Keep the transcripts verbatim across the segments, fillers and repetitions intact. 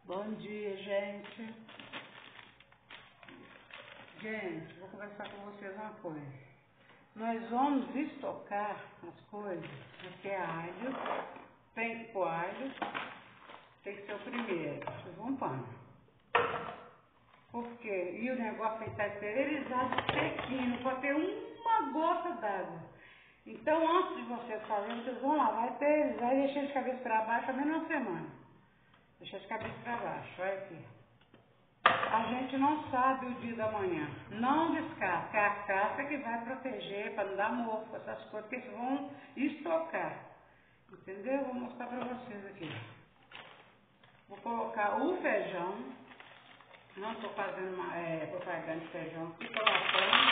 Bom dia, gente. Gente, vou conversar com vocês uma coisa. Nós vamos estocar as coisas. Aqui é alho. Tem que pôr alho. Tem que ser o primeiro. Vocês vão pôr. Por quê? E o negócio tem que estar esterilizado, sequinho. Não pode ter uma gota d'água. Então, antes de vocês fazerem, vocês vão lá, vai esterilizar e deixar de cabeça para baixo a menos uma semana. Deixa de cabeça para baixo, olha aqui. A gente não sabe o dia da manhã. Não descasca, é a casca que vai proteger para não dar mofo, essas coisas que eles vão estocar. Entendeu? Vou mostrar para vocês aqui. Vou colocar o feijão. Não estou fazendo uma, é, propaganda de feijão aqui, colocando.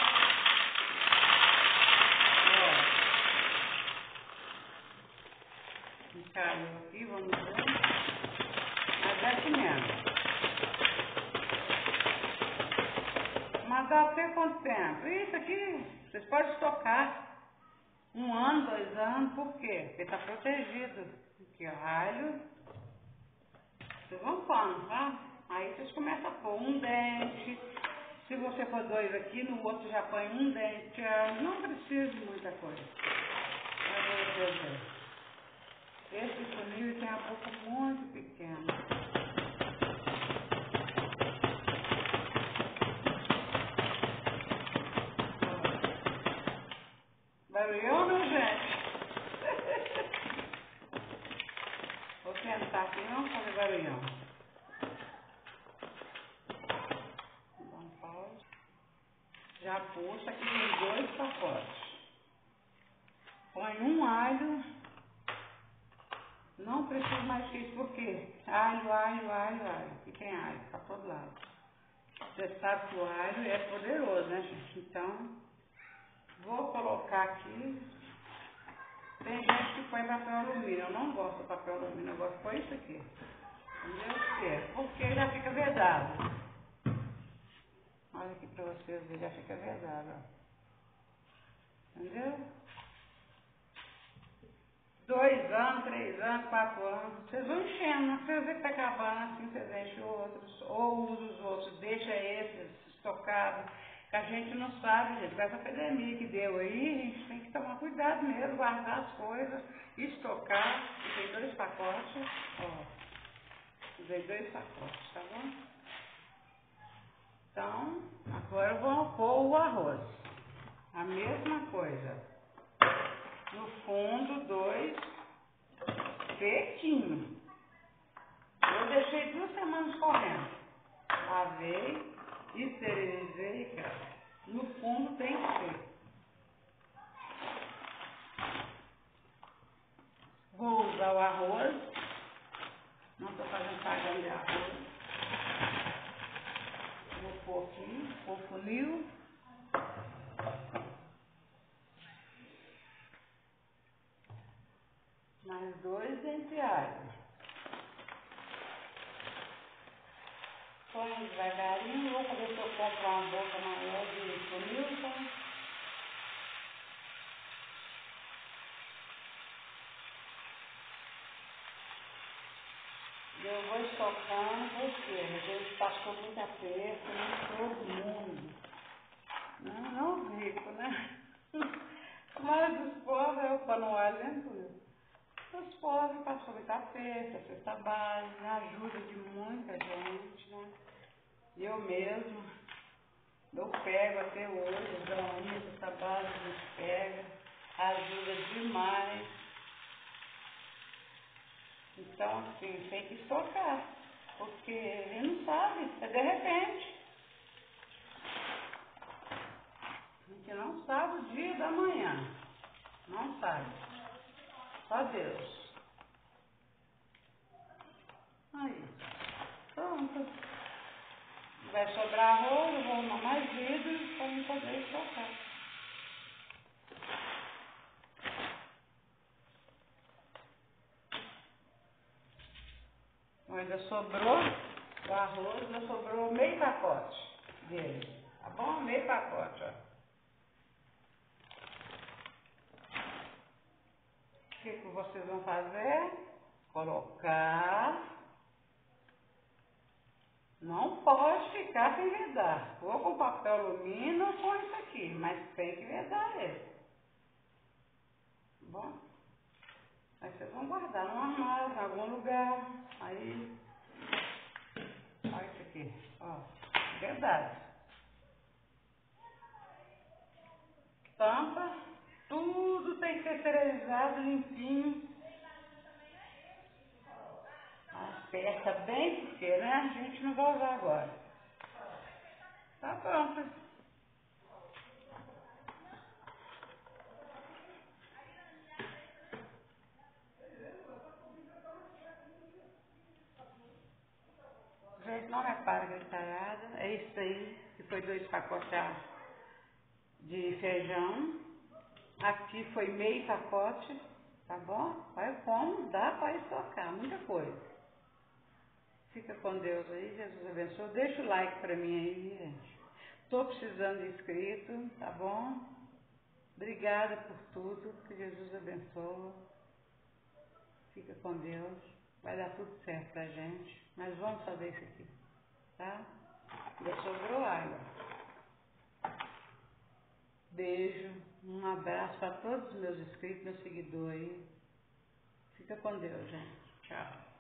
Ó. Encaiu aqui, vamos ver. Mas é assim mesmo. Mas dá até quanto tempo? Isso aqui, vocês podem estocar um ano, dois anos, por quê? Porque está protegido. Aqui, ó, alho. Vocês vão pondo, tá? Aí vocês começam a pôr um dente. Se você for dois aqui, no outro já põe um dente. Não precisa de muita coisa. Olha vocês verem. Esse funil tem a boca muito pequena. Barulhão, meu gente? Vou tentar aqui não fazer barulhão. Dá um pause. Já puxa, aqui tem dois pacotes. Põe um alho. Não preciso mais que isso, por quê? Alho, alho, alho, alho. Aqui tem alho, para todo lado. Você sabe que o alho é poderoso, né, gente? Então, vou colocar aqui. Tem gente que põe papel alumínio. Eu não gosto de papel alumínio, eu gosto de pôr isso aqui. Entendeu? Por quê? Porque já fica vedado. Olha aqui pra vocês verem, já fica vedado, ó. Entendeu? Dois anos, três anos, quatro anos. Vocês vão enchendo, né? Vocês verem que tá acabando, assim vocês enchem outros. Ou usa os outros, deixa esses estocados. Que a gente não sabe, gente. Com essa epidemia que deu aí, a gente tem que tomar cuidado mesmo, guardar as coisas, estocar. Tem dois pacotes, ó. Usei dois pacotes, tá bom? Então, agora eu vou pôr o arroz. A mesma coisa. No fundo, dois sequinho. Eu deixei duas semanas correndo. Lavei, esterilizei, cara. No fundo tem que ser. Vou usar o arroz. Não estou fazendo pagando de arroz. Vou pôr aqui, pôr funil. Mais dois dentes de alho. Põe devagarinho. Vou ver se eu compro uma boca maior de funil. Tá? Eu vou estocando porque a gente passou muito aperto, né? Todo mundo. Não, não rico, né? Mas os pobres, eu para no alho, né? Os pobres passou muito aperto, a cesta básica, ajuda de muita gente, né? Eu mesmo, eu pego até hoje, os alunos, cesta básica, a gente pega, ajuda demais. Então, assim, tem que estocar, porque ele não sabe, é de repente. A gente não sabe o dia da manhã, não sabe, só Deus. Aí, pronto. Vai sobrar arroz, eu vou arrumar mais vidro para não poder estocar. Ainda sobrou o arroz, ainda sobrou meio pacote dele. Tá bom? Meio pacote, ó. O que, que vocês vão fazer? Colocar Não pode ficar sem vedar. Ou com papel alumínio ou com isso aqui, mas tem que vedar ele. Bom, aí vocês vão guardar no armário, em algum lugar. Aí, olha isso aqui, ó, vedado. Tampa, tudo tem que ser esterilizado, limpinho. A peça bem pequena, né? A gente não vai usar agora. Tá pronto. Gente, não repara gritalhada. É isso aí, que foi dois pacotes de feijão. Aqui foi meio pacote, tá bom? Olha como dá para estocar, muita coisa. Fica com Deus aí, Jesus abençoe. Deixa o like pra mim aí, gente. Tô precisando de inscrito, tá bom? Obrigada por tudo, que Jesus abençoe. Fica com Deus. Vai dar tudo certo pra gente. Mas vamos fazer isso aqui, tá? Já sobrou água. Beijo, um abraço para todos os meus inscritos, meus seguidores aí. Fica com Deus, gente. Tchau.